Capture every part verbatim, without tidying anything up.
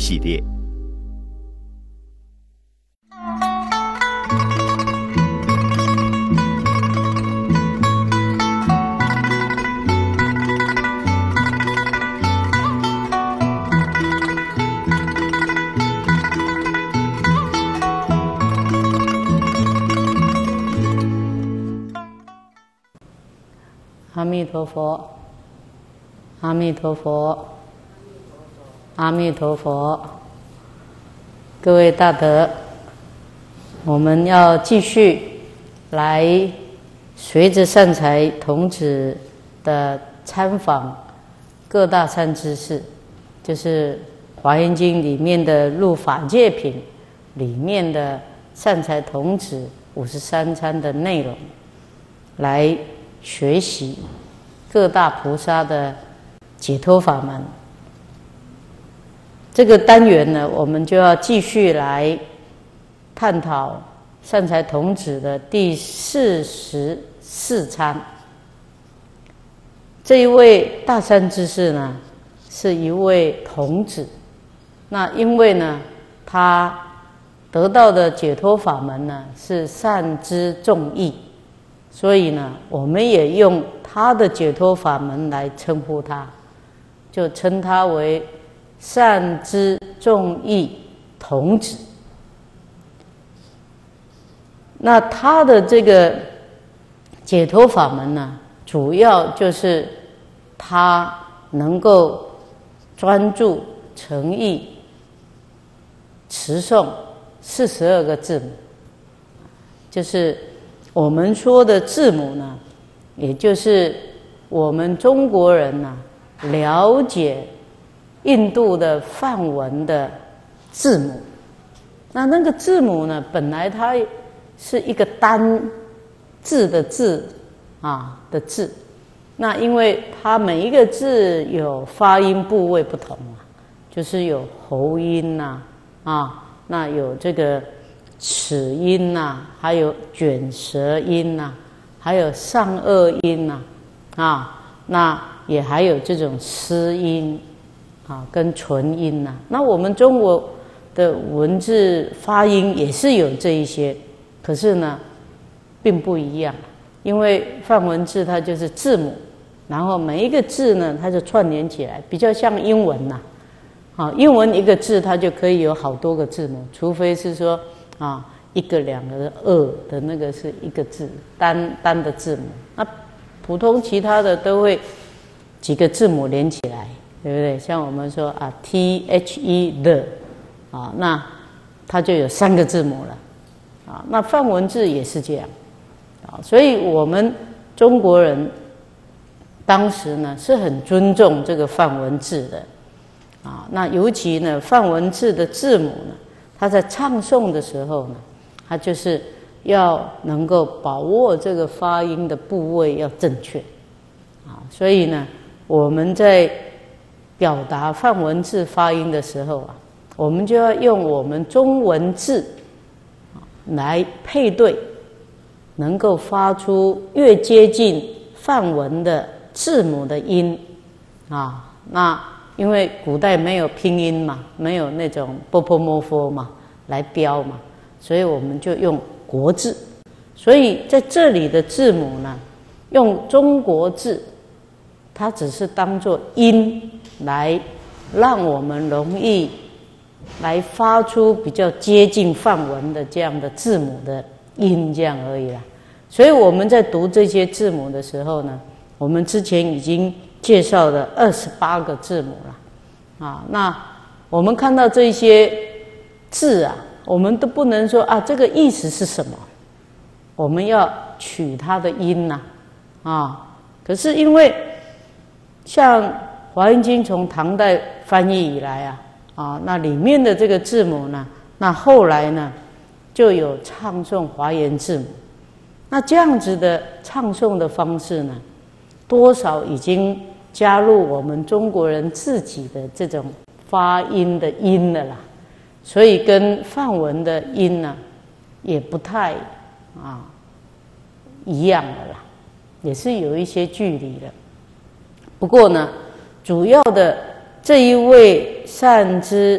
系列。 阿弥陀佛，阿弥陀佛，阿弥陀佛。各位大德，我们要继续来随着善财童子的参访各大善知识，就是《华严经》里面的入法界品里面的善财童子五十三参的内容，来学习各大菩萨的解脱法门。这个单元呢，我们就要继续来探讨善财童子的第四十四参。这一位大善知识呢，是一位童子。那因为呢，他得到的解脱法门呢，是善知众义，所以呢，我们也用他的解脱法门来称呼他，就称他为善知众义童子。那他的这个解脱法门呢，主要就是他能够专注诚意持诵四十二个字母，就是我们说的字母呢，也就是我们中国人呢、啊、了解印度的梵文的字母。那那个字母呢，本来它是一个单字的字啊的字，那因为它每一个字有发音部位不同啊，就是有喉音呐 啊, 啊，那有这个齿音呐、啊，还有卷舌音呐、啊，还有上颚音呐、啊，啊，那也还有这种湿音啊，跟唇音呐、啊。那我们中国的文字发音也是有这一些，可是呢，并不一样，因为梵文字它就是字母，然后每一个字呢，它就串联起来，比较像英文呐、啊。啊，英文一个字它就可以有好多个字母，除非是说啊一个两个二的那个是一个字单单的字母，那普通其他的都会几个字母连起来，对不对？像我们说啊 T H E 的啊，那它就有三个字母了啊。那梵文字也是这样啊，所以我们中国人当时呢是很尊重这个梵文字的啊。那尤其呢梵文字的字母呢，它在唱诵的时候呢，它就是要能够把握这个发音的部位要正确啊。所以呢，我们在表达梵文字发音的时候啊，我们就要用我们中文字来配对，能够发出越接近梵文的字母的音啊。那因为古代没有拼音嘛，没有那种波波摩佛嘛来标嘛，所以我们就用国字。所以在这里的字母呢，用中国字，它只是当作音来让我们容易来发出比较接近梵文的这样的字母的音，这样而已啦。所以我们在读这些字母的时候呢，我们之前已经介绍了二十八个字母了啊。那我们看到这些字啊，我们都不能说啊这个意思是什么，我们要取它的音呐 啊, 啊。可是因为像《华严经》从唐代翻译以来啊啊，那里面的这个字母呢，那后来呢就有唱诵华严字母。那这样子的唱诵的方式呢，多少已经加入我们中国人自己的这种发音的音了啦，所以跟梵文的音呢也不太啊一样了啦，也是有一些距离的。不过呢，主要的这一位善知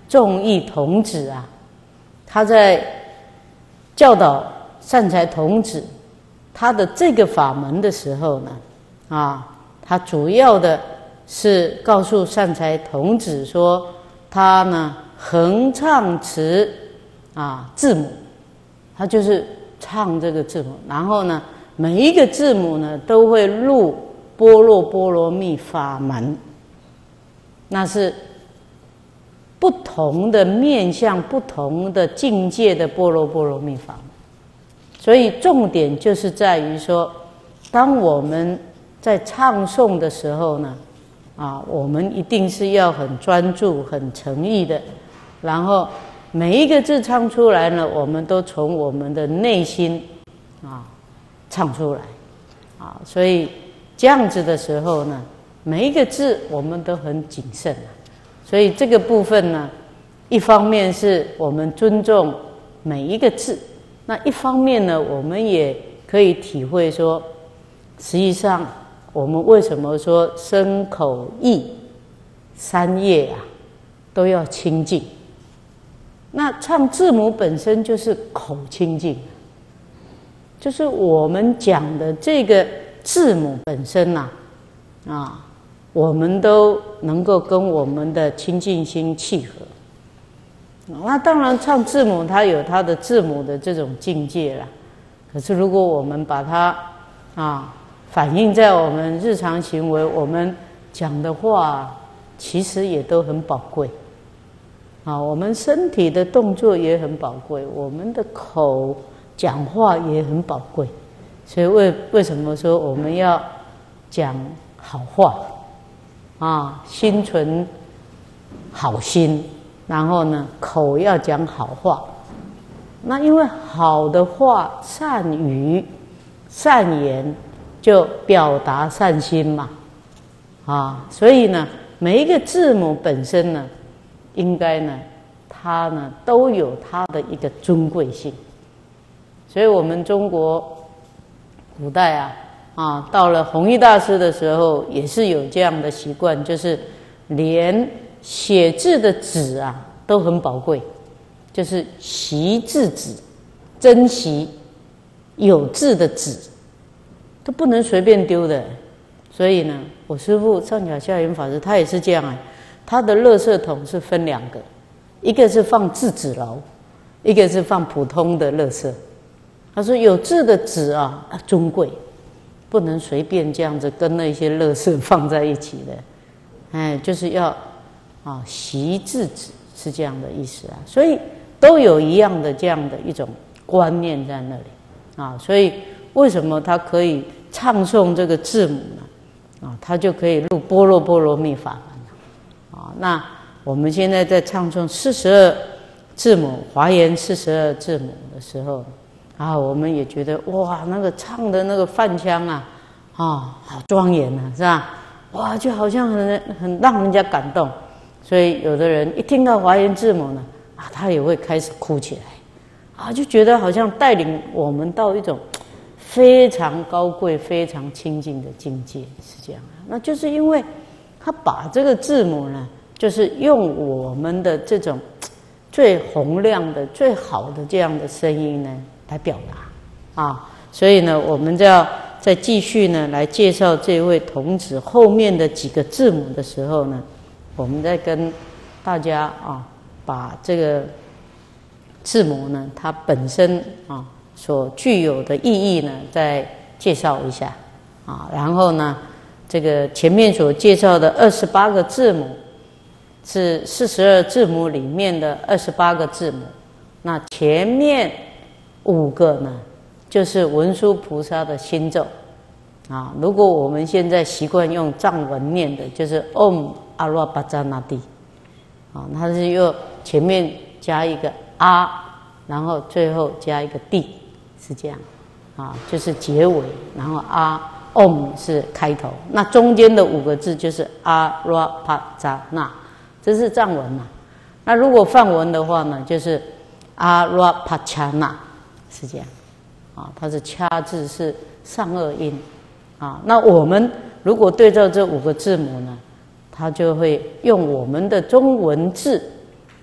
众义童子啊，他在教导善财童子他的这个法门的时候呢，啊，他主要的是告诉善财童子说，他呢恒唱持啊字母，他就是唱这个字母，然后呢每一个字母呢都会入般若波罗蜜法门，那是不同的面向、不同的境界的般若波罗蜜法门。所以重点就是在于说，当我们在唱诵的时候呢，啊，我们一定是要很专注、很诚意的，然后每一个字唱出来呢，我们都从我们的内心啊唱出来，啊，所以这样子的时候呢，每一个字我们都很谨慎啊。所以这个部分呢，一方面是我们尊重每一个字，那一方面呢，我们也可以体会说，实际上我们为什么说身口意三业啊都要清净？那唱字母本身就是口清净，就是我们讲的这个字母本身呐，啊。啊我们都能够跟我们的清净心契合。那当然，唱字母它有它的字母的这种境界啦。可是，如果我们把它啊反映在我们日常行为，我们讲的话，其实也都很宝贵。啊，我们身体的动作也很宝贵，我们的口讲话也很宝贵。所以为为什么说我们要讲好话？啊，心存好心，然后呢，口要讲好话。那因为好的话、善语、善言，就表达善心嘛。啊，所以呢，每一个字母本身呢，应该呢，它呢都有它的一个尊贵性。所以我们中国古代啊。啊，到了弘一大师的时候，也是有这样的习惯，就是连写字的纸啊都很宝贵，就是习字纸，珍惜有字的纸，都不能随便丢的。所以呢，我师父上甲下云法师他也是这样啊，他的垃圾桶是分两个，一个是放字纸篓，一个是放普通的垃圾。他说有字的纸啊，尊贵。不能随便这样子跟那些垃圾放在一起的，哎，就是要啊习字纸是这样的意思啊，所以都有一样的这样的一种观念在那里啊，所以为什么他可以唱诵这个字母呢？啊，他就可以入般若波罗蜜法门啊。那我们现在在唱诵四十二字母华严四十二字母的时候。啊，我们也觉得哇，那个唱的那个梵腔啊，啊，好庄严啊，是吧？哇，就好像很很让人家感动。所以有的人一听到华严字母呢，啊，他也会开始哭起来，啊，就觉得好像带领我们到一种非常高贵、非常清净的境界，是这样。那就是因为他把这个字母呢，就是用我们的这种最洪亮的、最好的这样的声音呢。来表达啊，所以呢，我们就要再继续呢来介绍这位童子后面的几个字母的时候呢，我们再跟大家啊把这个字母呢它本身啊所具有的意义呢再介绍一下啊，然后呢，这个前面所介绍的二十八个字母是四十二字母里面的二十八个字母，那前面五个呢，就是文殊菩萨的心咒啊。如果我们现在习惯用藏文念的，就是 Om 阿罗巴扎那帝啊，它是又前面加一个阿，然后最后加一个帝，是这样啊，就是结尾，然后阿 Om 是开头，那中间的五个字就是阿罗巴扎那，这是藏文嘛。那如果梵文的话呢，就是阿罗帕恰那。是这样，啊，它是掐字是上颚音，啊，那我们如果对照这五个字母呢，它就会用我们的中文字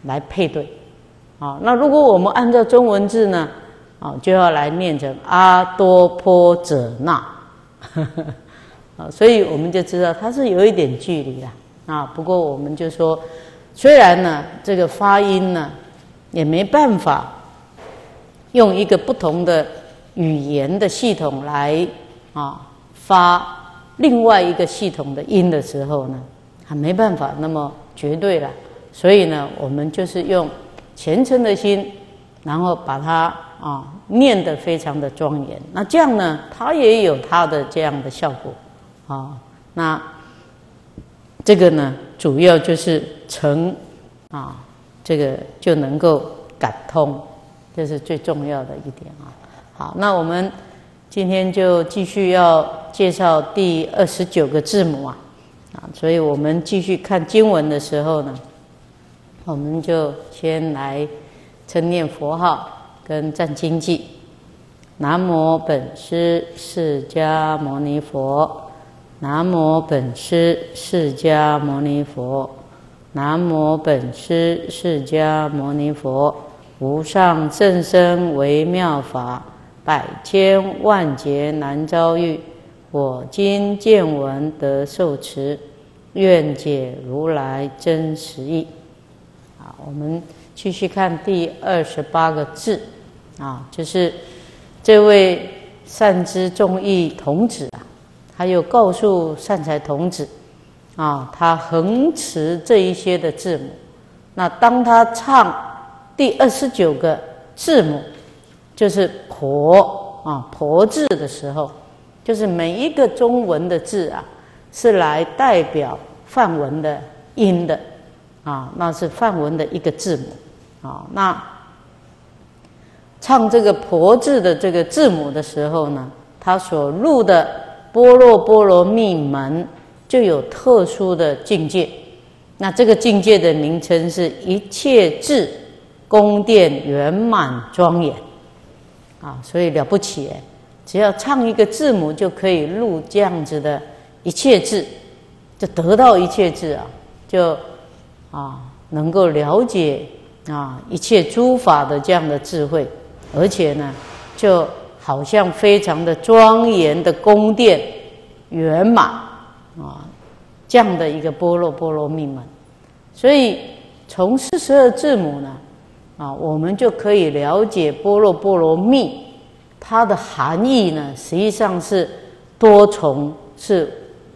来配对。啊，那如果我们按照中文字呢，啊，就要来念成阿多波者那，啊，所以我们就知道它是有一点距离啦。啊，不过我们就说，虽然呢这个发音呢也没办法用一个不同的语言的系统来啊发另外一个系统的音的时候呢，还没办法那么绝对了。所以呢，我们就是用虔诚的心，然后把它啊念得非常的庄严。那这样呢，它也有它的这样的效果啊。那这个呢，主要就是成啊，这个就能够感通，这是最重要的一点啊。好，那我们今天就继续要介绍第二十九个字母啊啊，所以我们继续看经文的时候呢，我们就先来称念佛号跟赞经偈。南无本师释迦牟尼佛，南无本师释迦牟尼佛，南无本师释迦牟尼佛。无上甚深微妙法，百千万劫难遭遇。我今见闻得受持，愿解如来真实义。啊，我们继续看第二十八个字啊，就是这位善知众义童子啊，他又告诉善财童子啊，他恒持这一些的字母。那当他唱第二十九个字母，就是婆啊婆字的时候，就是每一个中文的字啊，是来代表梵文的音的啊，那是梵文的一个字母啊。那唱这个婆字的这个字母的时候呢，他所入的般若波罗蜜门就有特殊的境界。那这个境界的名称是一切智宫殿圆满庄严啊，所以了不起哎！只要唱一个字母就可以入这样子的一切智，就得到一切智啊，就啊能够了解啊一切诸法的这样的智慧，而且呢，就好像非常的庄严的宫殿圆满啊这样的一个般若波罗蜜门。所以从四十二字母呢，啊，我们就可以了解般若波罗蜜它的含义呢，实际上是多重，是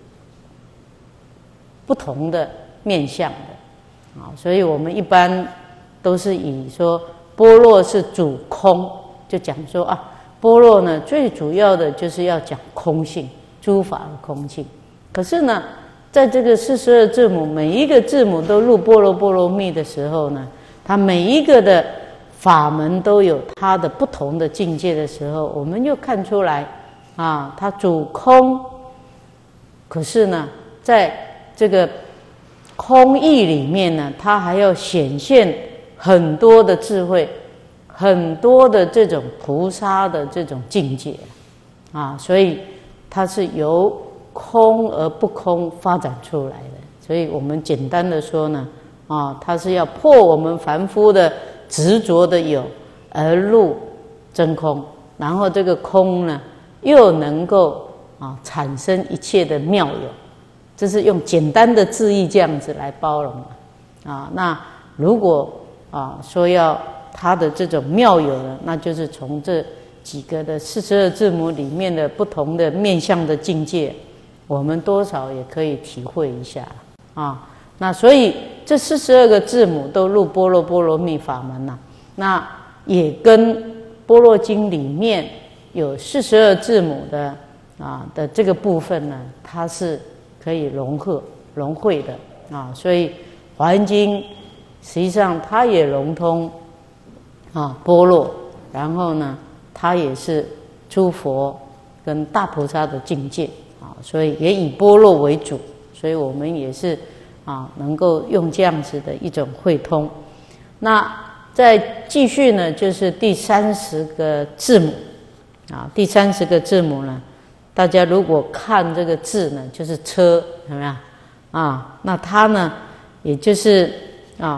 不同的面向的啊。所以我们一般都是以说般若是主空，就讲说啊，般若呢最主要的就是要讲空性，诸法的空性。可是呢，在这个四十二字母，每一个字母都入般若波罗蜜的时候呢，它每一个的法门都有它的不同的境界的时候，我们就看出来啊，它主空，可是呢，在这个空义里面呢，它还要显现很多的智慧，很多的这种菩萨的这种境界啊，所以它是由空而不空发展出来的。所以我们简单的说呢，啊，它是要破我们凡夫的执着的有，而入真空，然后这个空呢，又能够啊产生一切的妙有。这是用简单的字义这样子来包容的啊。那如果啊说要它的这种妙有呢，那就是从这几个的四十二字母里面的不同的面向的境界，我们多少也可以体会一下啊。那所以这四十二个字母都入般若波罗蜜法门呐、啊，那也跟般若经里面有四十二字母的啊的这个部分呢，它是可以融合融汇的啊。所以华严经实际上它也融通啊般若，然后呢，它也是诸佛跟大菩萨的境界啊，所以也以般若为主，所以我们也是啊能够用这样子的一种汇通。那再继续呢，就是第三十个字母啊，第三十个字母呢，大家如果看这个字呢，就是车，有没有啊？那它呢，也就是啊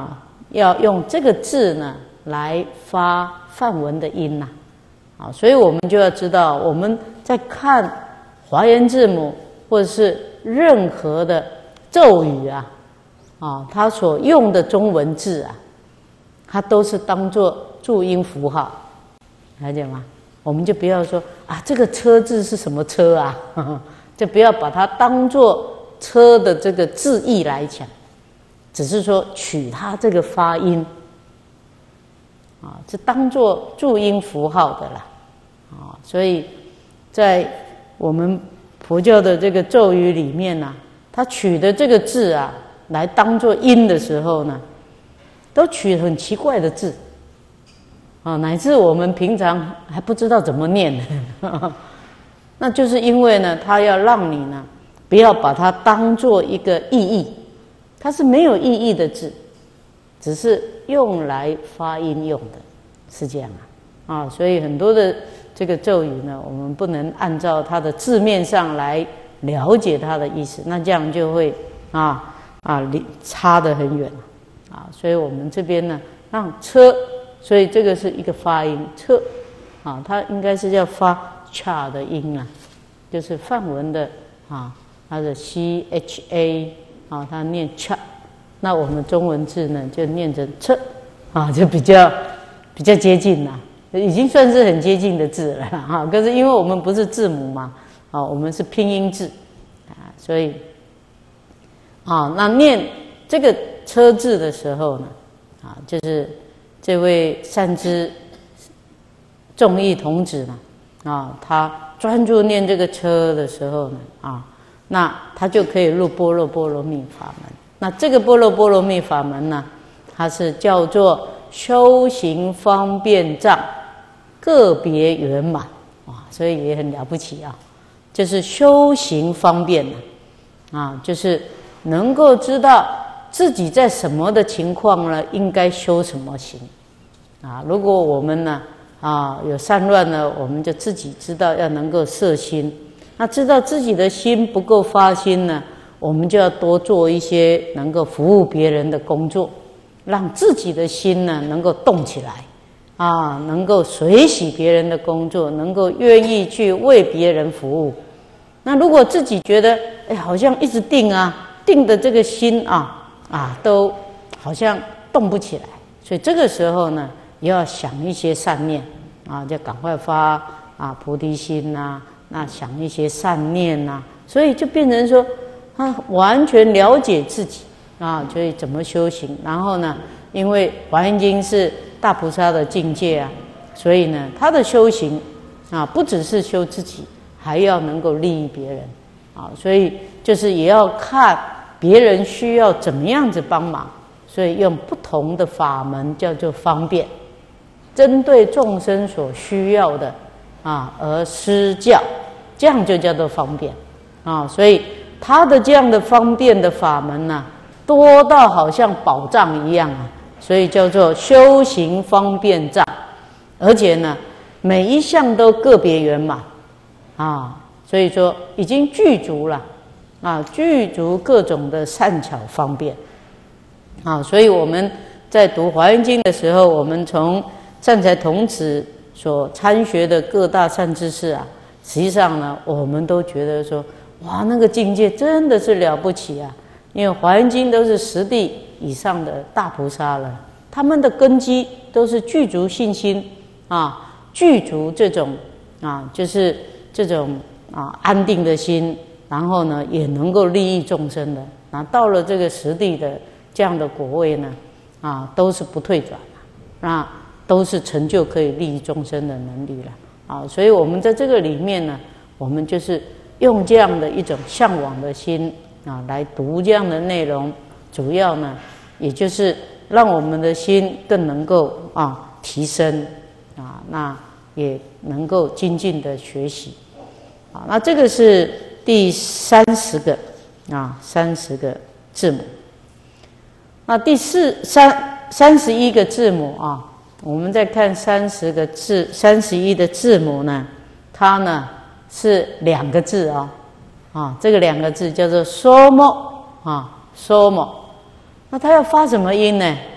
要用这个字呢来发梵文的音呐、啊，啊，所以我们就要知道，我们在看华严字母或者是任何的咒语啊，啊，它所用的中文字啊，它都是当作注音符号，了解吗？我们就不要说啊，这个车字是什么车啊，呵呵，就不要把它当作车的这个字义来讲，只是说取它这个发音啊，是当作注音符号的啦啊，所以在我们佛教的这个咒语里面呢、啊，它取的这个字啊，来当作音的时候呢，都取很奇怪的字。啊，乃至我们平常还不知道怎么念呢，那就是因为呢，他要让你呢，不要把它当做一个意义，它是没有意义的字，只是用来发音用的，是这样啊。啊，所以很多的这个咒语呢，我们不能按照它的字面上来了解它的意思，那这样就会啊啊离差得很远啊。所以我们这边呢，让车。所以这个是一个发音，车，啊，它应该是要发 cha 的音啊，就是梵文的啊，它的 c h a 啊，它念 cha， 那我们中文字呢就念成车，啊，就比较比较接近啦，已经算是很接近的字了哈。可是因为我们不是字母嘛，啊，我们是拼音字啊，所以啊，那念这个车字的时候呢，啊，就是。这位善知众义童子呢，啊，他专注念这个车的时候呢，啊，那他就可以入般若波罗蜜法门。那这个般若波罗蜜法门呢，它是叫做修行方便藏个别圆满，啊，所以也很了不起啊，就是修行方便呢，啊，就是能够知道。自己在什么的情况呢？应该修什么行啊？如果我们呢啊有散乱呢，我们就自己知道要能够摄心。那知道自己的心不够发心呢，我们就要多做一些能够服务别人的工作，让自己的心呢能够动起来啊，能够随喜别人的工作，能够愿意去为别人服务。那如果自己觉得哎好像一直定啊，定的这个心啊。啊，都好像动不起来，所以这个时候呢，也要想一些善念啊，就赶快发啊菩提心呐、啊，那想一些善念呐、啊，所以就变成说，他完全了解自己啊，所以怎么修行。然后呢，因为《华严经》是大菩萨的境界啊，所以呢，他的修行啊，不只是修自己，还要能够利益别人啊，所以就是也要看。别人需要怎么样子帮忙，所以用不同的法门叫做方便，针对众生所需要的啊而施教，这样就叫做方便啊。所以他的这样的方便的法门呢、啊，多到好像宝藏一样啊，所以叫做修行方便藏，而且呢，每一项都个别圆满啊，所以说已经具足了。啊，具足各种的善巧方便，啊，所以我们在读《华严经》的时候，我们从善财童子所参学的各大善知识啊，实际上呢，我们都觉得说，哇，那个境界真的是了不起啊！因为《华严经》都是十地以上的大菩萨了，他们的根基都是具足信心啊，具足这种啊，就是这种啊安定的心。然后呢，也能够利益众生的。那到了这个实地的这样的果位呢，啊，都是不退转的，啊，都是成就可以利益众生的能力了。啊，所以我们在这个里面呢，我们就是用这样的一种向往的心啊，来读这样的内容，主要呢，也就是让我们的心更能够啊提升啊，那也能够精进的学习。啊，那这个是。第三十个啊，三十个字母。那第四三三十一个字母啊，我们再看三十个字，三十一的字母呢，它呢是两个字啊，啊，这个两个字叫做说莫啊，说莫。那它要发什么音呢？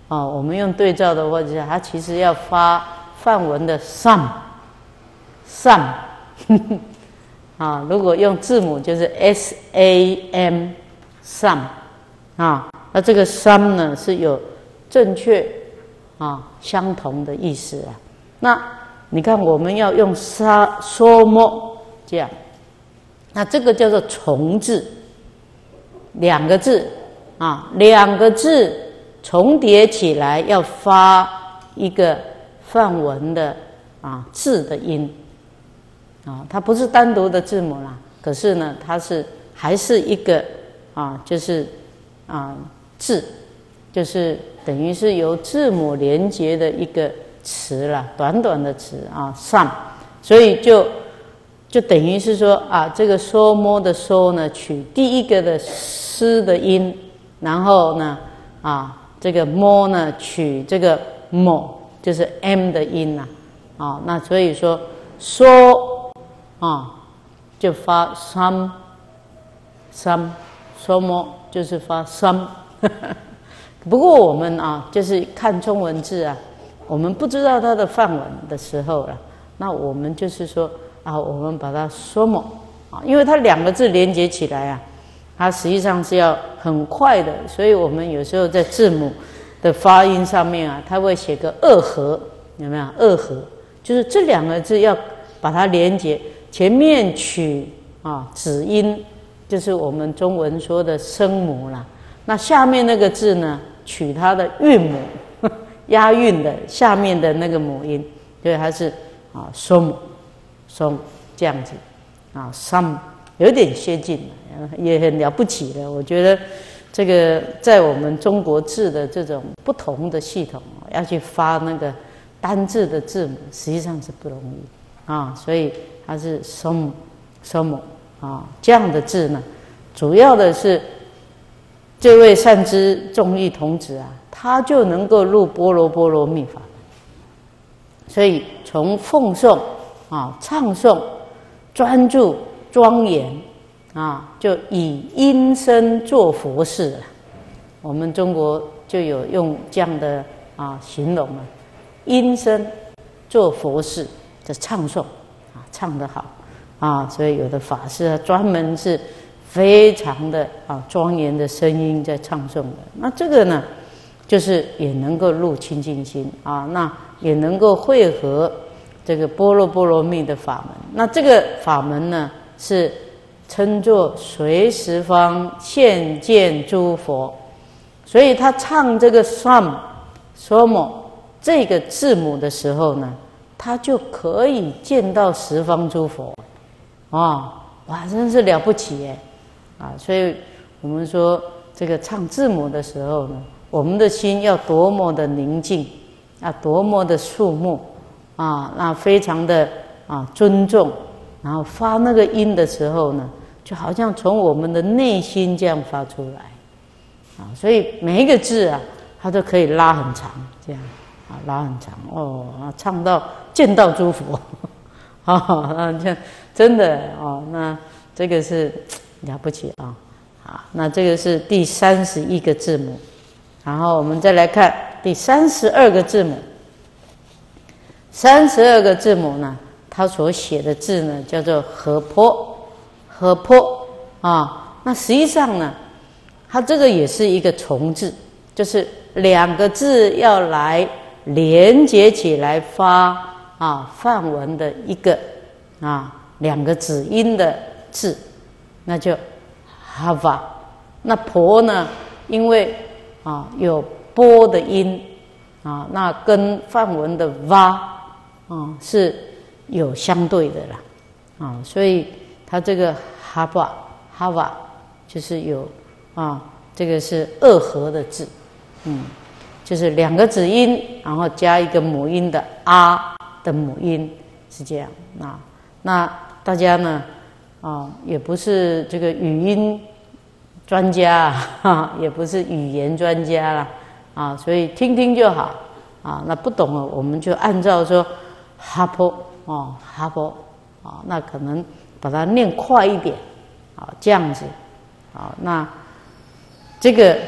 啊，我们用对照的话，就是它其实要发梵文的 sam sam 啊，如果用字母就是 s a m sam 啊，那这个 sam 呢是有正确啊相同的意思啊。那你看我们要用沙说么这样，那这个叫做重字，两个字啊，两个字。重叠起来要发一个梵文的啊字的音啊，它不是单独的字母啦，可是呢，它是还是一个啊，就是啊字，就是等于是由字母连接的一个词啦，短短的词啊上，所以就就等于是说啊，这个说摸的说呢，取第一个的诗的音，然后呢啊。这个摸呢，取这个某，就是 m 的音呐、啊，啊，那所以说说啊，就发 sam sam 说摸就是发 sam 不过我们啊，就是看中文字啊，我们不知道它的梵文的时候了，那我们就是说啊，我们把它说某啊，因为它两个字连接起来啊。它实际上是要很快的，所以我们有时候在字母的发音上面啊，它会写个二合，有没有？二合就是这两个字要把它连接，前面取啊子音，就是我们中文说的声母啦。那下面那个字呢，取它的韵母，押韵的下面的那个母音，所以它是啊松松这样子啊 some 有点接近了。也很了不起的，我觉得这个在我们中国字的这种不同的系统，要去发那个单字的字母，实际上是不容易啊。所以它是 som som 啊这样的字呢，主要的是这位善知众义童子啊，他就能够入波罗波罗蜜法门。所以从奉诵啊、唱诵、专注、庄严。啊，就以音声做佛事了。我们中国就有用这样的啊形容啊，音声做佛事的唱诵啊，唱得好啊，所以有的法师啊，专门是非常的啊庄严的声音在唱诵的。那这个呢，就是也能够入清净心啊，那也能够汇合这个般若波罗蜜的法门。那这个法门呢，是称作随十方现见诸佛，所以他唱这个 sam somo 这个字母的时候呢，他就可以见到十方诸佛啊！哇，真是了不起耶！啊，所以我们说这个唱字母的时候呢，我们的心要多么的宁静，要多么的肃穆啊，那非常的啊尊重。然后发那个音的时候呢，就好像从我们的内心这样发出来，啊，所以每一个字啊，它都可以拉很长，这样啊，拉很长哦，唱到见到诸佛，啊，这真的哦，那这个是了不起啊，好，那这个是第三十一个字母，然后我们再来看第三十二个字母，三十二个字母呢？他所写的字呢，叫做河坡，河坡啊。那实际上呢，它这个也是一个重字，就是两个字要来连接起来发啊梵文的一个啊两个子音的字，那就 hava。那婆呢，因为啊有波的音啊，那跟梵文的 va 啊是有相对的啦，啊，所以它这个 hava hava 就是有啊，这个是二合的字，嗯，就是两个子音，然后加一个母音的啊的母音是这样啊。那大家呢啊，也不是这个语音专家啊，也不是语言专家啦啊，所以听听就好啊。那不懂了，我们就按照说哈坡。哦，哈波啊，那可能把它念快一点啊，这样子啊。那这个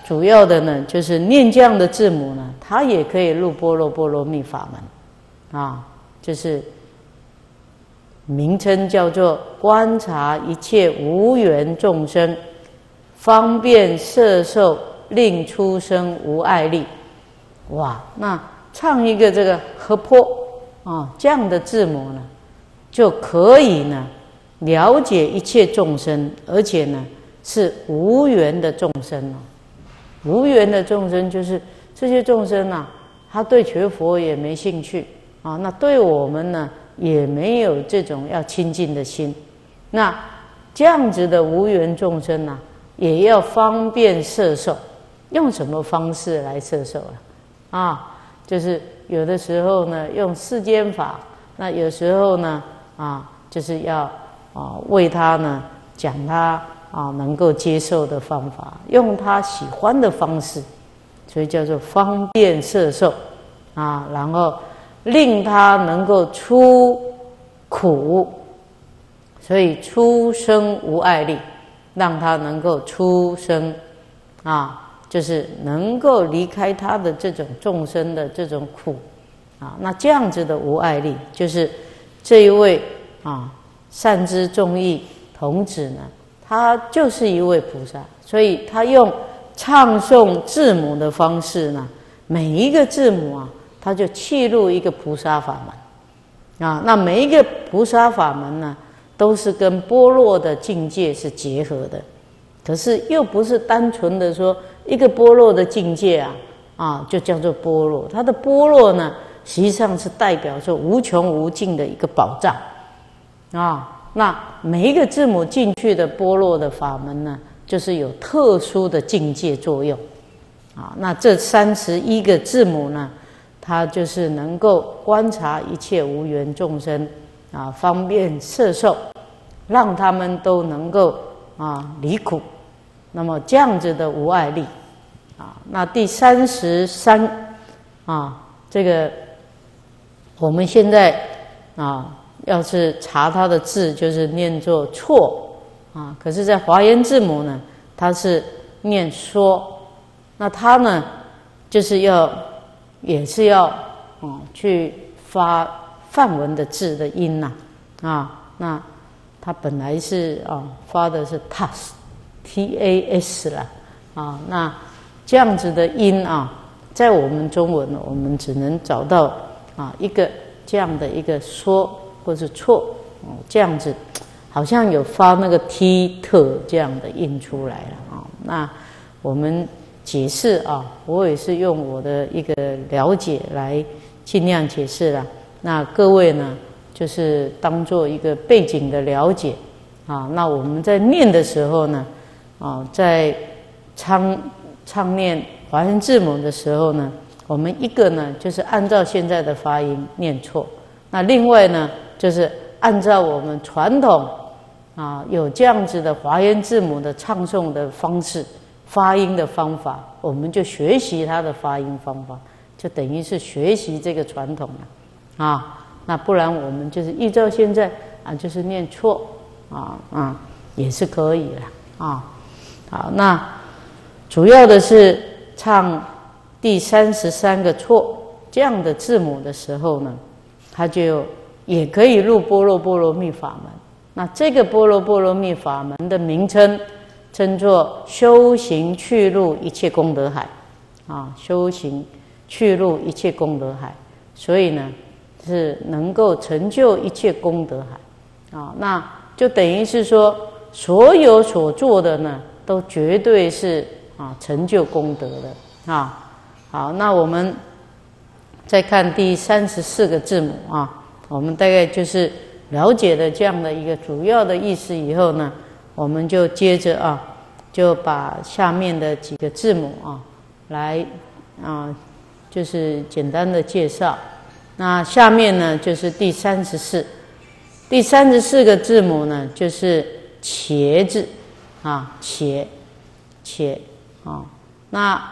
主要的呢，就是念这样的字母呢，它也可以入般若波罗蜜法门啊，就是名称叫做观察一切无缘众生，方便摄受，令出生无碍力。哇，那唱一个这个和颇啊这样的字母呢，就可以呢了解一切众生，而且呢是无缘的众生哦。无缘的众生就是这些众生啊，他对学佛也没兴趣啊，那对我们呢也没有这种要亲近的心。那这样子的无缘众生啊，也要方便摄受。用什么方式来摄受啊？啊，就是有的时候呢用世间法，那有时候呢啊就是要啊为他呢讲他啊，能够接受的方法，用他喜欢的方式，所以叫做方便摄受啊，然后令他能够出苦，所以出生无碍力，让他能够出生啊，就是能够离开他的这种众生的这种苦啊。那这样子的无碍力，就是这一位啊善知众义童子呢，他就是一位菩萨，所以他用唱诵字母的方式呢，每一个字母啊，他就契入一个菩萨法门啊。那每一个菩萨法门呢，都是跟般若的境界是结合的，可是又不是单纯的说一个般若的境界啊啊就叫做般若，它的般若呢，实际上是代表说无穷无尽的一个宝藏啊。那每一个字母进去的般若的法门呢，就是有特殊的境界作用啊。那这三十一个字母呢，它就是能够观察一切无缘众生啊，方便摄受，让他们都能够啊离苦。那么这样子的无碍力啊。那第三十三啊，这个我们现在啊。要是查它的字，就是念作错啊。可是，在华严字母呢，它是念说。那它呢，就是要也是要嗯去发梵文的字的音呐 啊, 啊。那它本来是啊发的是 tas t a s 啦啊。那这样子的音啊，在我们中文呢，我们只能找到啊一个这样的一个说。或是错哦，这样子好像有发那个 t 特这样的音出来了啊。那我们解释啊，我也是用我的一个了解来尽量解释了。那各位呢，就是当做一个背景的了解啊。那我们在念的时候呢，啊，在唱唱念华严字母的时候呢，我们一个呢就是按照现在的发音念错，那另外呢。就是按照我们传统啊，有这样子的华严字母的唱诵的方式、发音的方法，我们就学习它的发音方法，就等于是学习这个传统了啊。那不然我们就是依照现在啊，就是念错啊啊，也是可以了啊。好，那主要的是唱第三十三个错这样的字母的时候呢，它就也可以入般若波罗蜜法门。那这个般若波罗蜜法门的名称称作修行去入一切功德海啊，修行去入一切功德海，所以呢是能够成就一切功德海啊。那就等于是说，所有所做的呢，都绝对是啊成就功德的啊。好，那我们再看第三十四个字母啊。我们大概就是了解了这样的一个主要的意思以后呢，我们就接着啊，就把下面的几个字母啊，来啊，就是简单的介绍。那下面呢，就是第三十四，第三十四个字母呢，就是茄字啊，茄茄啊。那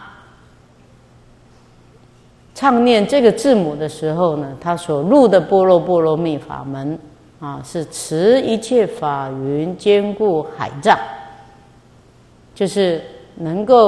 唱念这个字母的时候呢，他所入的般若波罗蜜法门啊，是持一切法云，坚固海藏，就是能够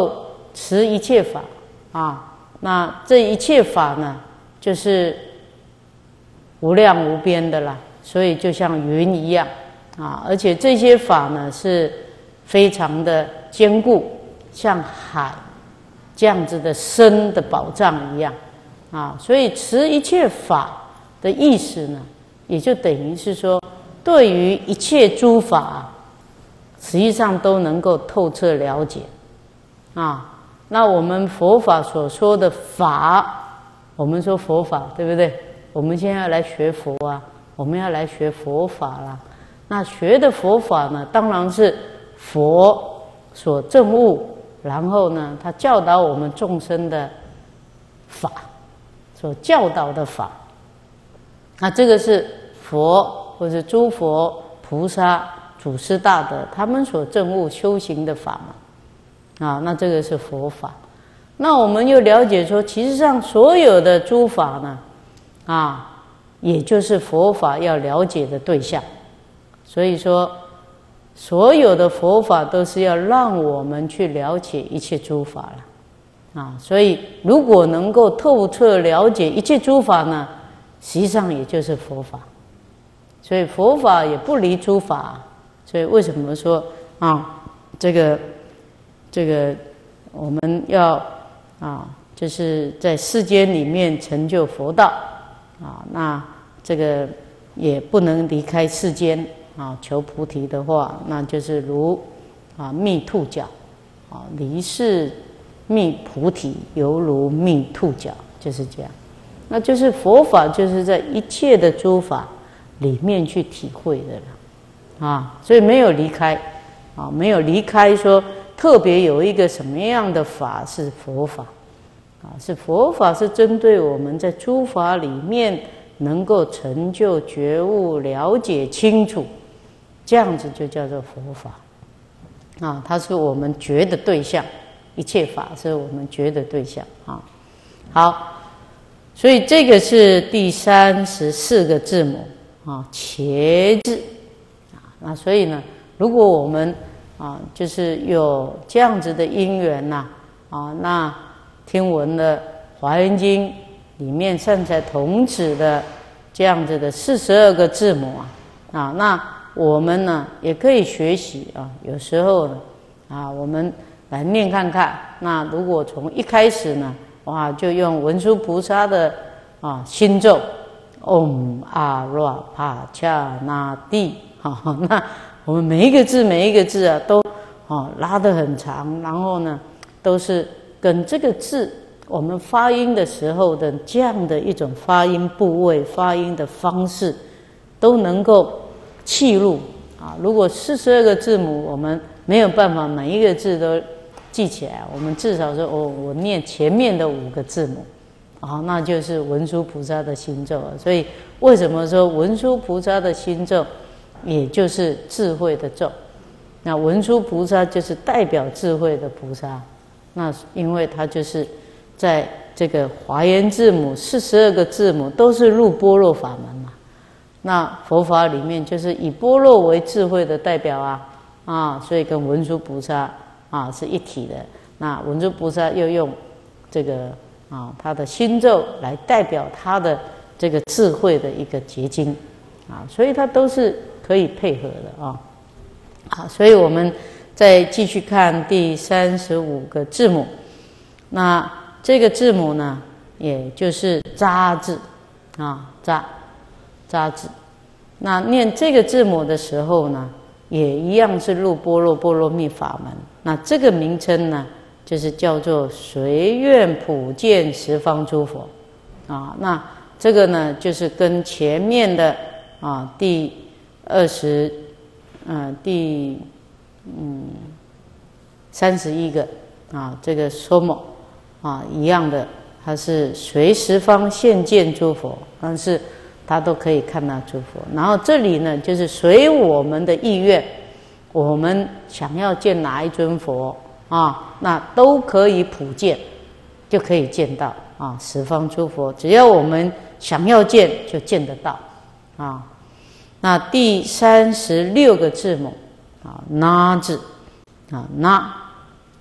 持一切法啊，那这一切法呢，就是无量无边的啦，所以就像云一样啊，而且这些法呢是非常的坚固，像海这样子的深的宝藏一样啊，所以持一切法的意思呢，也就等于是说，对于一切诸法，实际上都能够透彻了解啊。那我们佛法所说的法，我们说佛法，对不对？我们现在要来学佛啊，我们要来学佛法啦。那学的佛法呢，当然是佛所证悟，然后呢，他教导我们众生的法，所教导的法。那这个是佛或者诸佛菩萨祖师大德他们所证悟修行的法嘛，啊，那这个是佛法。那我们又了解说，其实上所有的诸法呢，啊，也就是佛法要了解的对象。所以说，所有的佛法都是要让我们去了解一切诸法了，啊，所以如果能够透彻了解一切诸法呢，实际上也就是佛法。所以佛法也不离诸法。所以为什么说啊，这个这个我们要啊，就是在世间里面成就佛道啊，那这个也不能离开世间啊，求菩提的话，那就是如啊觅兔角啊，离世觅菩提，犹如觅兔角，就是这样。那就是佛法，就是在一切的诸法里面去体会的了。啊，所以没有离开，啊，没有离开说特别有一个什么样的法是佛法，啊，是佛法是针对我们在诸法里面能够成就觉悟、了解清楚，这样子就叫做佛法，啊，它是我们觉的对象，一切法是我们觉的对象啊。好，所以这个是第三十四个字母啊，茄字。那所以呢，如果我们啊，就是有这样子的因缘呐，啊，那听闻了《华严经》里面善财童子的这样子的四十二个字母啊，啊，那我们呢也可以学习啊。有时候呢，啊，我们来念看看。那如果从一开始呢，哇，就用文殊菩萨的啊心咒，唵阿若帕恰那帝。好，那我们每一个字每一个字啊，都哦拉得很长，然后呢，都是跟这个字我们发音的时候的这样的一种发音部位、发音的方式，都能够契入啊。如果四十二个字母我们没有办法每一个字都记起来，我们至少说哦，我念前面的五个字母，啊，那就是文殊菩萨的心咒啊。所以为什么说文殊菩萨的心咒？也就是智慧的咒，那文殊菩萨就是代表智慧的菩萨，那因为他就是在这个华严字母四十二个字母都是入般若法门嘛，那佛法里面就是以般若为智慧的代表啊啊，所以跟文殊菩萨啊是一体的。那文殊菩萨又用这个啊他的心咒来代表他的这个智慧的一个结晶啊，所以它都是可以配合的啊。好，所以我们再继续看第三十五个字母。那这个字母呢，也就是扎字啊，扎扎字。那念这个字母的时候呢，也一样是入般若波罗蜜法门。那这个名称呢，就是叫做随愿普见十方诸佛啊。那这个呢，就是跟前面的啊第二十，呃第嗯三十一个啊这个说某啊一样的，它是随十方现见诸佛，但是它都可以看到诸佛。然后这里呢，就是随我们的意愿，我们想要见哪一尊佛啊，那都可以普见，就可以见到啊十方诸佛，只要我们想要见就见得到啊。那第三十六个字母啊，那字啊，那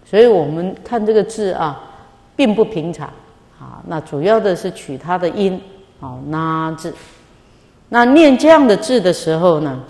所以我们看这个字啊，并不平常啊。那主要的是取它的音，啊，那字。那念这样的字的时候呢，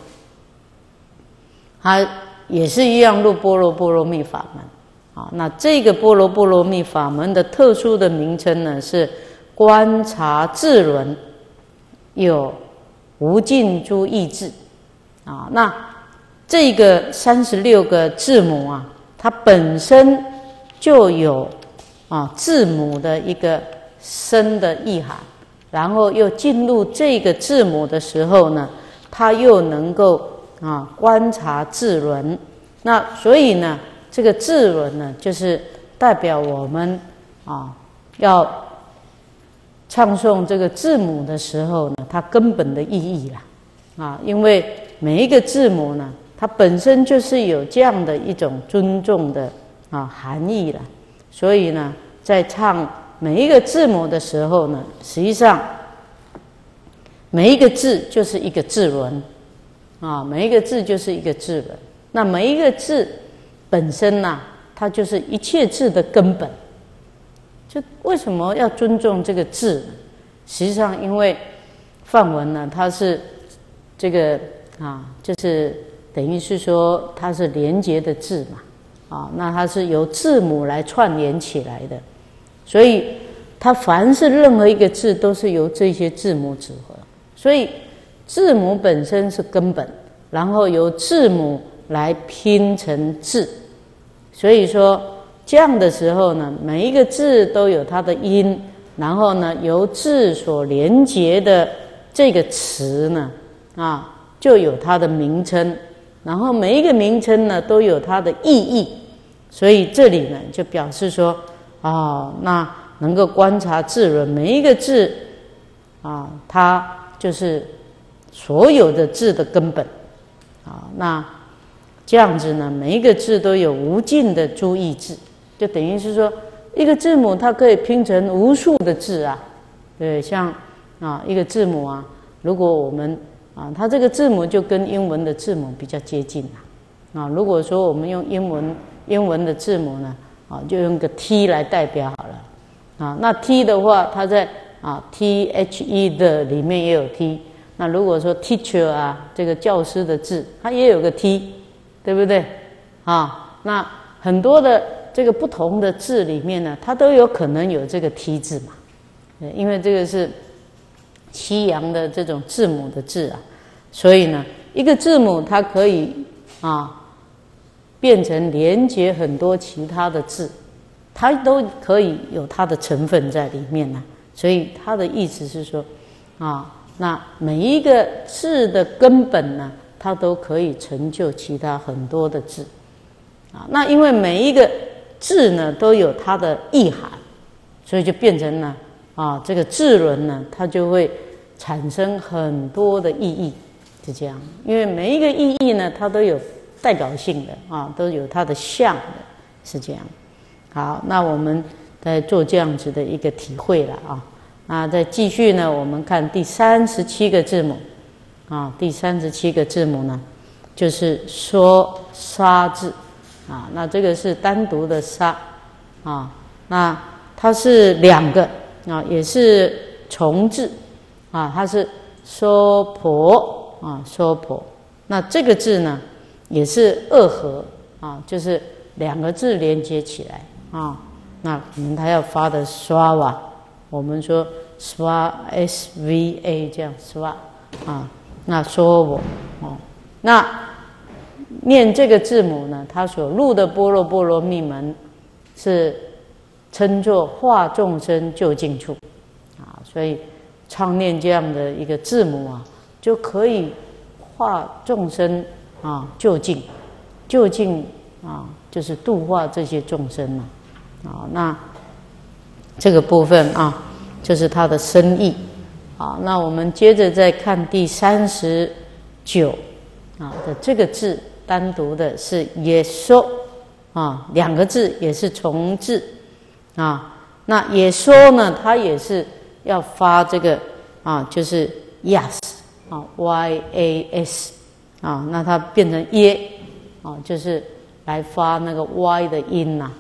它也是一样入般若波罗蜜法门。啊，那这个般若波罗蜜法门的特殊的名称呢，是观察智轮有无尽诸义智。啊，那这个三十六个字母啊，它本身就有啊字母的一个深的意涵，然后又进入这个字母的时候呢，它又能够啊观察字轮。那所以呢，这个字轮呢，就是代表我们啊要唱诵这个字母的时候呢，它根本的意义啦啊，因为每一个字母呢，它本身就是有这样的一种尊重的啊含义了，所以呢，在唱每一个字母的时候呢，实际上每一个字就是一个字轮啊，每一个字就是一个字轮。那每一个字本身呢、啊，它就是一切字的根本。就为什么要尊重这个字呢？实际上，因为梵文呢，它是这个啊，就是等于是说它是连结的字嘛，啊，那它是由字母来串联起来的，所以它凡是任何一个字都是由这些字母组合，所以字母本身是根本，然后由字母来拼成字，所以说这样的时候呢，每一个字都有它的音，然后呢，由字所连结的这个词呢，啊，就有它的名称，然后每一个名称呢都有它的意义，所以这里呢就表示说，哦，那能够观察字轮，每一个字啊，它就是所有的字的根本啊。那这样子呢，每一个字都有无尽的诸义智，就等于是说，一个字母它可以拼成无数的字啊。对，像啊一个字母啊，如果我们啊，它这个字母就跟英文的字母比较接近啦。啊，如果说我们用英文英文的字母呢，啊，就用个 T 来代表好了。啊，那 T 的话，它在啊 T H E 的里面也有 T。那如果说 teacher 啊，这个教师的字，它也有个 T， 对不对？啊，那很多的这个不同的字里面呢，它都有可能有这个 T 字嘛。对，因为这个是西洋的这种字母的字啊，所以呢，一个字母它可以啊变成连接很多其他的字，它都可以有它的成分在里面呢。所以它的意思是说，啊，那每一个字的根本呢，它都可以成就其他很多的字啊。那因为每一个字呢都有它的意涵，所以就变成了啊这个字轮呢，它就会产生很多的意义，是这样。因为每一个意义呢，它都有代表性的啊，都有它的像的，是这样。好，那我们再做这样子的一个体会了啊。那再继续呢，我们看第三十七个字母啊，第三十七个字母呢，就是说沙字啊。那这个是单独的沙啊，那它是两个啊，也是重字啊，它是娑婆啊，娑婆。那这个字呢，也是二合啊，就是两个字连接起来啊。那可能它要发的刷哇，我们说刷 S V A 这样刷啊。那说我哦，那念这个字母呢，它所入的般若波罗蜜门是称作化众生究竟处啊，所以常念这样的一个字母啊，就可以化众生啊究竟，究竟啊就是度化这些众生嘛啊。那这个部分啊，就是它的深意啊。那我们接着再看第三十九啊的这个字，单独的是也说啊，两个字也是重字啊。那也说呢，它也是要发这个啊，就是 yas 啊 y a s 啊，那它变成耶啊，就是来发那个 y 的音呐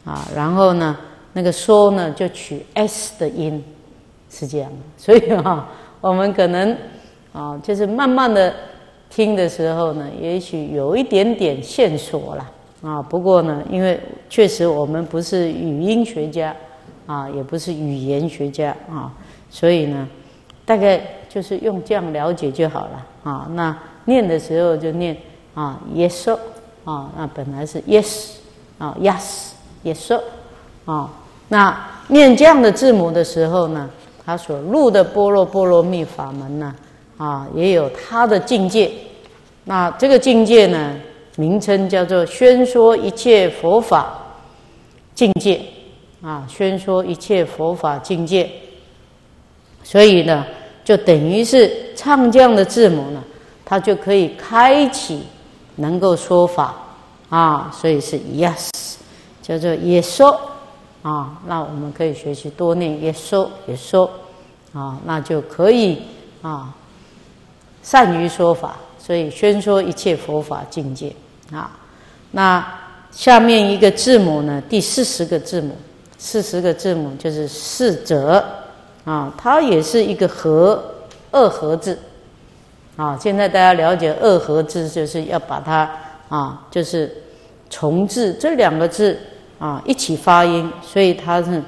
啊，然后呢，那个说呢就取 s 的音，是这样的。所以哈、啊，我们可能啊，就是慢慢的听的时候呢，也许有一点点线索啦啊。不过呢，因为确实我们不是语音学家啊，也不是语言学家啊，所以呢，大概就是用这样了解就好了啊。那念的时候就念啊 ，yes 啊，那本来是 yes 啊 ，yes yes 啊。那念这样的字母的时候呢，它所入的般若波罗蜜法门呢，啊，也有它的境界。那这个境界呢，名称叫做宣说一切佛法境界啊，宣说一切佛法境界。所以呢，就等于是唱这样的字母呢，它就可以开启能够说法啊，所以是 yes， 叫做也说啊。那我们可以学习多念也说也说啊，那就可以啊善于说法，所以宣说一切佛法境界啊。那下面一个字母呢，第四十个字母，四十个字母就是四者啊，它也是一个合二合字啊。现在大家了解二合字，就是要把它啊，就是重字这两个字啊一起发音，所以它是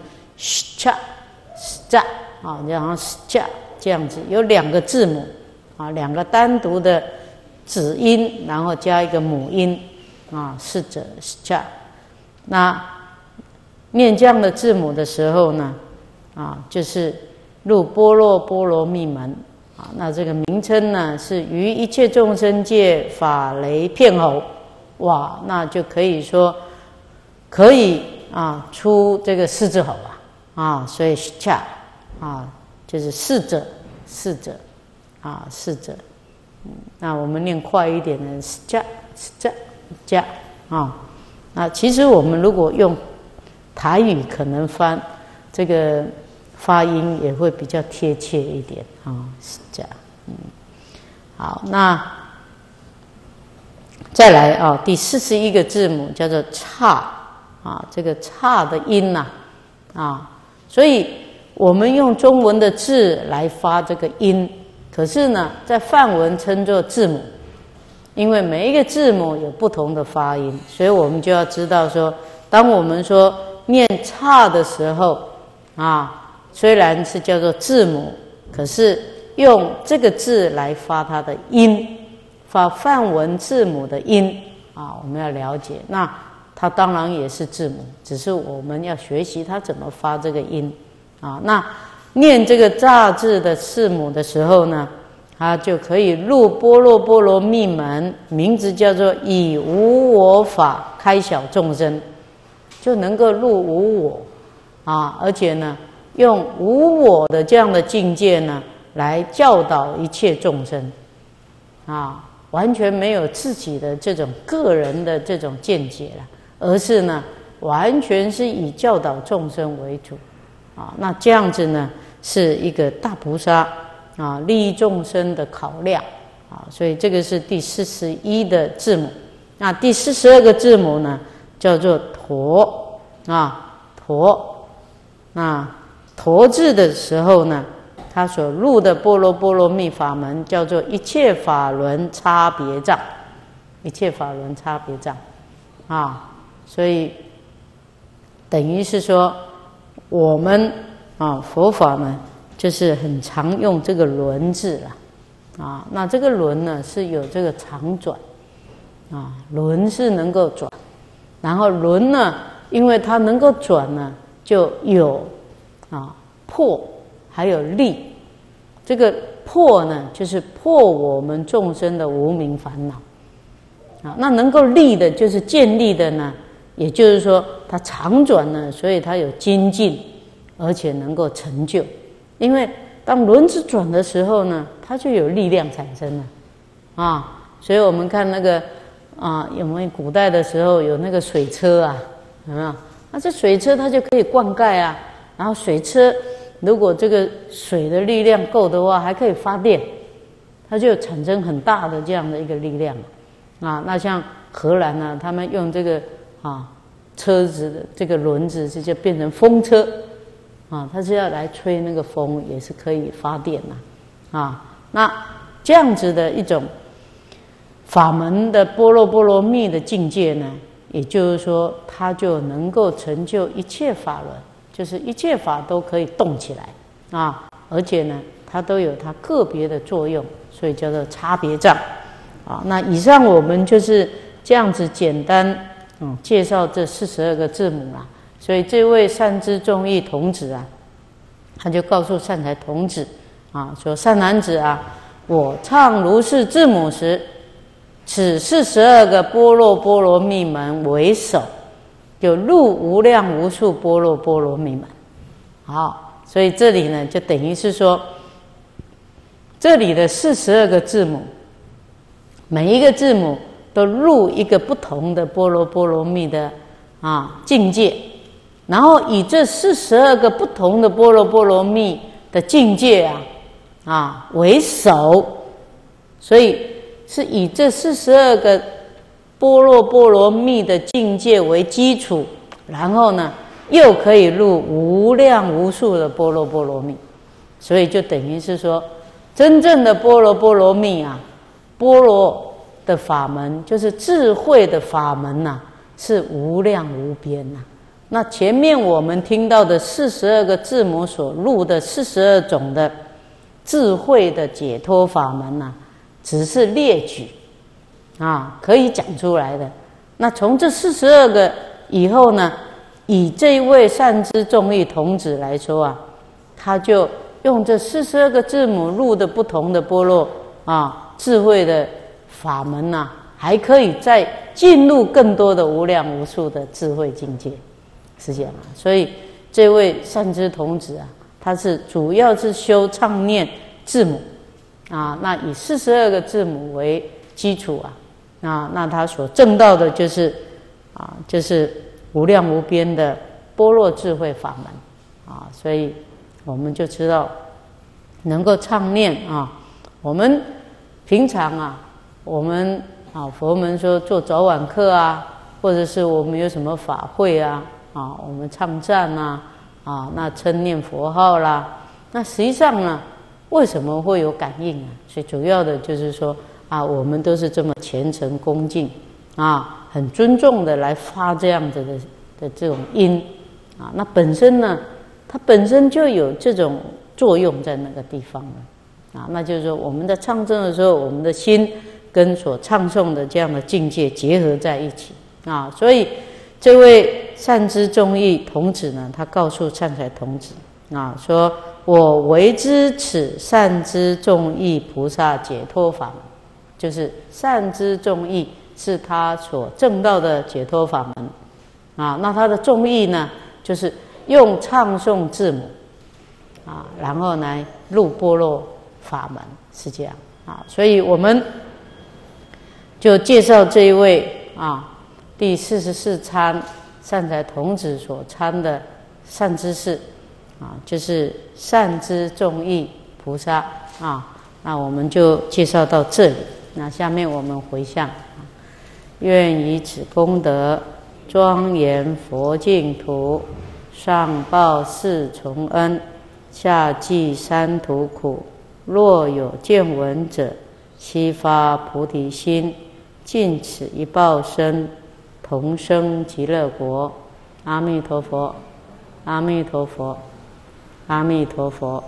sh cha 啊，然后 sh 这样子，有两个字母啊，两个单独的子音，然后加一个母音啊，是者 sh。那念这样的字母的时候呢，啊，就是入般若波罗蜜门啊。那这个名称呢，是于一切众生界法雷片吼，哇，那就可以说可以啊出这个狮子吼啊啊，所以 sh 啊就是四者四者啊四者。嗯，那我们念快一点的 sh sh sh 啊。那其实我们如果用台语，可能翻这个发音也会比较贴切一点啊，是这样。嗯，好，那再来啊，第四十一个字母叫做刹啊，这个刹的音呐 啊, 啊，所以我们用中文的字来发这个音，可是呢，在梵文称作字母。因为每一个字母有不同的发音，所以我们就要知道说，当我们说念刹的时候啊，虽然是叫做字母，可是用这个字来发它的音，发梵文字母的音啊，我们要了解，那它当然也是字母，只是我们要学习它怎么发这个音啊。那念这个刹字的字母的时候呢，它就可以入般若波罗蜜门，名字叫做以无我法开晓众生，就能够入无我啊，而且呢，用无我的这样的境界呢，来教导一切众生啊，完全没有自己的这种个人的这种见解了，而是呢，完全是以教导众生为主啊。那这样子呢，是一个大菩萨啊，利益众生的考量啊，所以这个是第四十一的字母。那第四十二个字母呢，叫做陀啊，陀。那陀字的时候呢，它所入的般若波罗蜜法门叫做一切法轮差别障，一切法轮差别障啊，所以等于是说我们啊佛法呢，就是很常用这个轮字啦，啊，那这个轮呢是有这个常转，啊，轮是能够转，然后轮呢，因为它能够转呢，就有啊破，还有利。这个破呢，就是破我们众生的无明烦恼，啊，那能够利的，就是建立的呢，也就是说它常转呢，所以它有精进，而且能够成就。因为当轮子转的时候呢，它就有力量产生了啊，所以我们看那个啊，有没有古代的时候有那个水车啊，有没有？那这水车它就可以灌溉啊，然后水车如果这个水的力量够的话，还可以发电，它就产生很大的这样的一个力量啊。那像荷兰呢，他们用这个啊车子的这个轮子，这就变成风车啊，它是要来吹那个风，也是可以发电呐啊。那这样子的一种法门的般若波罗蜜的境界呢，也就是说，它就能够成就一切法轮，就是一切法都可以动起来啊，而且呢，它都有它个别的作用，所以叫做差别障啊。那以上我们就是这样子简单嗯介绍这四十二个字母啦。所以这位善知众义童子啊，他就告诉善财童子啊，说善男子啊，我唱如是字母时，此四十二个般若波罗蜜门为首，就入无量无数般若波罗蜜门。好，所以这里呢，就等于是说，这里的四十二个字母，每一个字母都入一个不同的般若波罗蜜的啊境界，然后以这四十二个不同的般若波罗蜜的境界啊啊为首，所以是以这四十二个般若波罗蜜的境界为基础，然后呢，又可以入无量无数的般若波罗蜜，所以就等于是说，真正的般若波罗蜜啊，般若的法门就是智慧的法门呐、啊，是无量无边呐、啊。那前面我们听到的四十二个字母所入的四十二种的智慧的解脱法门呐、啊，只是列举啊，可以讲出来的。那从这四十二个以后呢，以这位善知众义童子来说啊，他就用这四十二个字母入的不同的般若啊智慧的法门呐、啊，还可以再进入更多的无量无数的智慧境界，是这样啊。所以这位善知童子啊，他是主要是修唱念字母啊，那以四十二个字母为基础啊，那那他所证到的就是啊，就是无量无边的般若智慧法门啊，所以我们就知道能够唱念啊。我们平常啊，我们啊佛门说做早晚课啊，或者是我们有什么法会啊啊，我们唱赞啊啊，那称念佛号啦，那实际上呢，为什么会有感应啊？最主要的就是说啊，我们都是这么虔诚恭敬啊，很尊重的来发这样子的的这种音啊，那本身呢，它本身就有这种作用在那个地方了啊，那就是说我们在唱诵的时候，我们的心跟所唱诵的这样的境界结合在一起啊，所以这位善知众义童子呢，他告诉善财童子啊，说我为知此善知众义菩萨解脱法门，就是善知众义是他所证到的解脱法门啊。那他的众义呢，就是用唱诵字母啊，然后来入般若法门，是这样啊。所以我们就介绍这一位啊，第四十四参善财童子所参的善知识啊，就是善知众义菩萨啊。那我们就介绍到这里。那下面我们回向啊，愿以此功德庄严佛净土，上报四重恩，下济三途苦。若有见闻者，悉发菩提心，尽此一报身，同生极乐国。阿弥陀佛，阿弥陀佛，阿弥陀佛。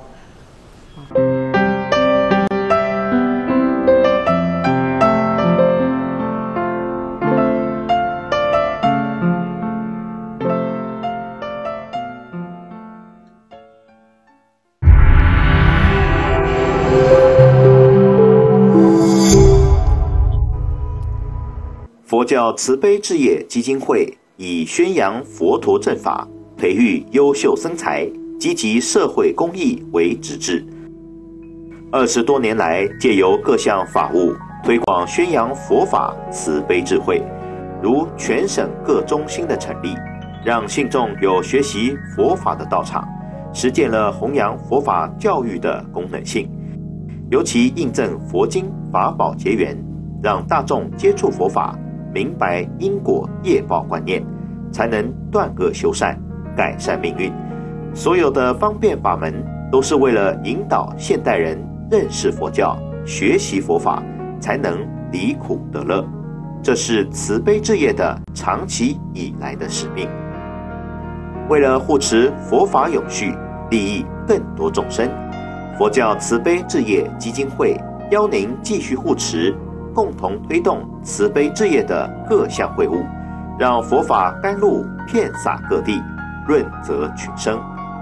佛教慈悲置业基金会以宣扬佛陀正法、培育优秀僧才、积极社会公益为旨志。二十多年来，借由各项法务推广宣扬佛法慈悲智慧，如全省各中心的成立，让信众有学习佛法的道场，实践了弘扬佛法教育的功能性。尤其印证佛经法宝结缘，让大众接触佛法，明白因果业报观念， 才能断恶修善，改善命运。所有的方便法门都是为了引导现代人认识佛教，学习佛法，才能离苦得乐。这是慈悲置业的长期以来的使命。为了护持佛法永续，利益更多众生，佛教慈悲置业基金会邀您继续护持，共同推动慈悲置业的各项会务，让佛法甘露遍洒各地，润泽群生。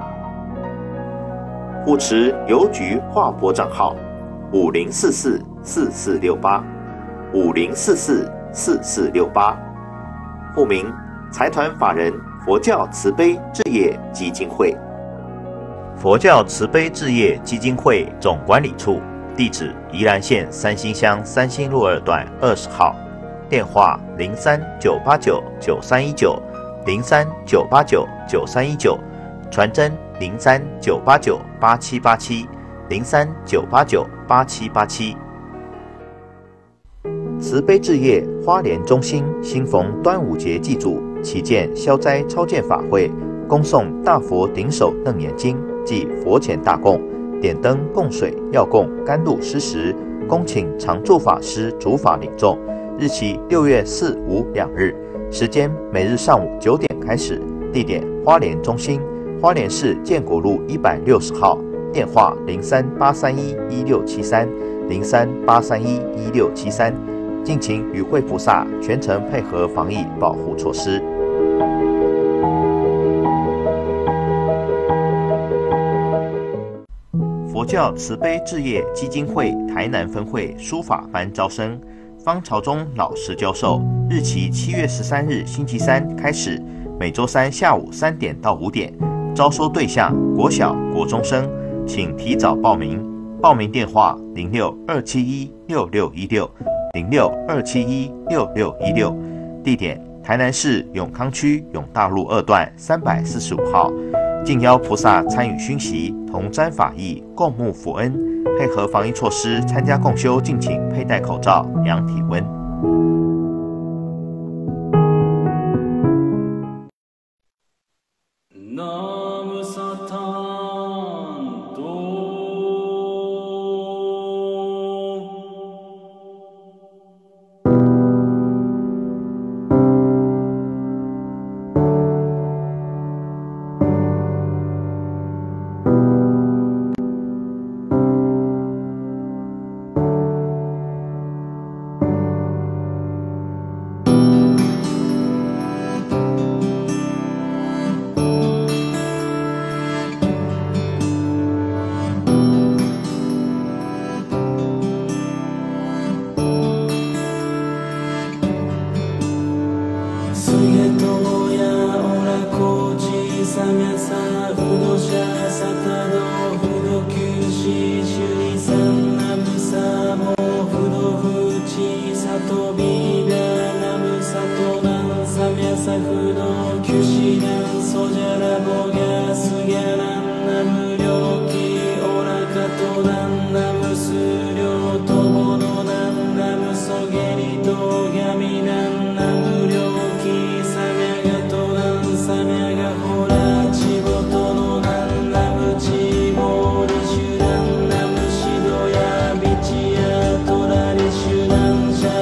护持邮局划拨账号五零四四四四六八五零四四四四六八，户名财团法人佛教慈悲置业基金会。佛教慈悲置业基金会总管理处，地址宜兰县三星乡三星路二段二十号，电话零三九八九九三一九零三九八九九三一九，传真零三九八九八七八七零三九八九八七八七。慈悲置业花莲中心新逢端午节祭祖，祈见消灾超荐法会，恭送大佛顶首楞严经暨佛前大供，点灯供水药供甘露施食，恭请常住法师主法领众。日期六月四五两日，时间每日上午九点开始，地点花莲中心，花莲市建国路一百六十号，电话零三八三一一六七三零三八三一一六七三。敬请与会菩萨全程配合防疫保护措施。佛教慈悲置业基金会台南分会书法班招生，方朝忠老师教授，日期七月十三日星期三开始，每周三下午三点到五点，招收对象国小、国中生，请提早报名。报名电话零六二七一六六一六零六二七一六六一六，地点台南市永康区永大路二段三百四十五号。敬邀菩萨参与熏习，同沾法益，共沐佛恩，配合防疫措施参加共修，敬请佩戴口罩、量体温。 Shut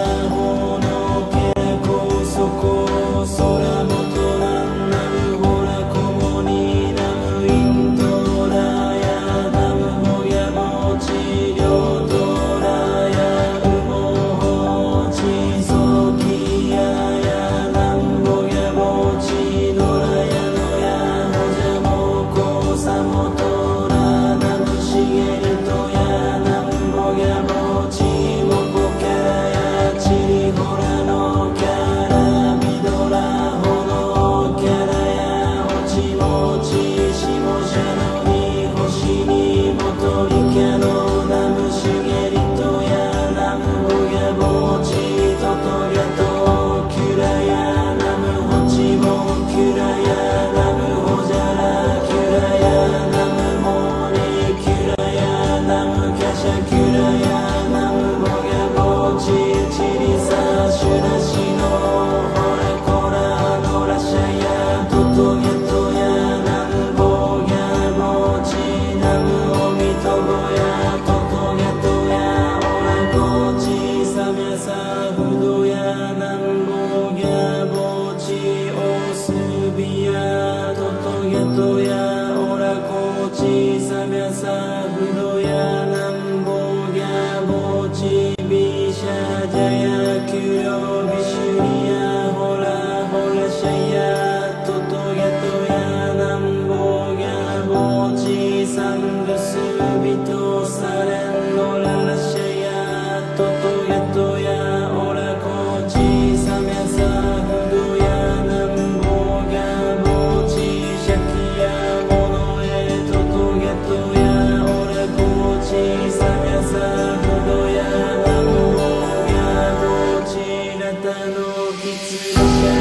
是天。